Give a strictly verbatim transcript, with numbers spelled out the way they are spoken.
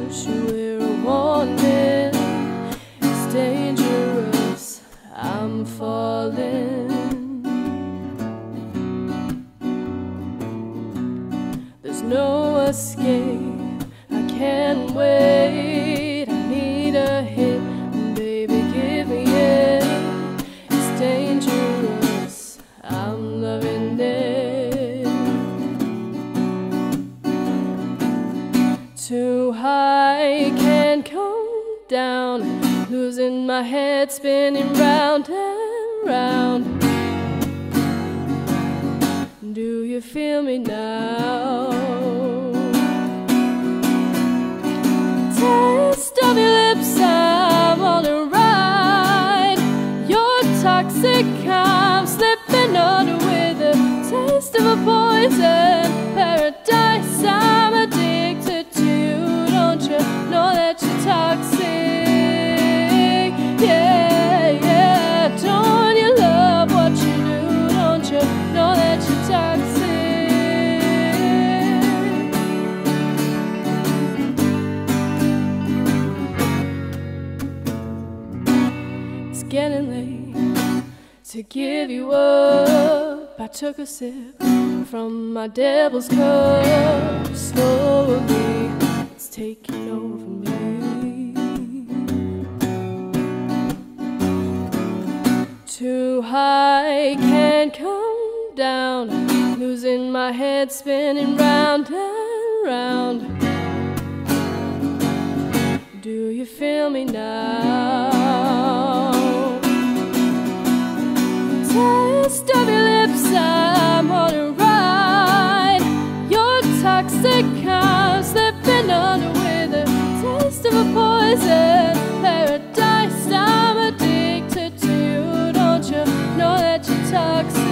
Don't you hear a warning? It's dangerous, I'm falling. There's no escape, I can't wait. I need a hit, baby, give me it. It's dangerous, I'm loving it. Too high, can't come down. Losing my head, spinning round and round. Do you feel me now? Taste of your lips, I'm on a ride. You're toxic, I'm slipping on with a taste of a poison paradise. I'm addicted to you, don't you know that you're toxic? Yeah, yeah, don't you love what you do? Don't you know that you're toxic? It's getting late to give you up. I took a sip from my devil's cup. Slowly, it's taking over me. Too high, can't come down. Losing my head, spinning round and round. Do you feel me now? Taste of your lips, I'm on a ride. You're toxic, I'm slipping under with a taste of a poison paradise. I'm addicted to you, don't you know that you're toxic?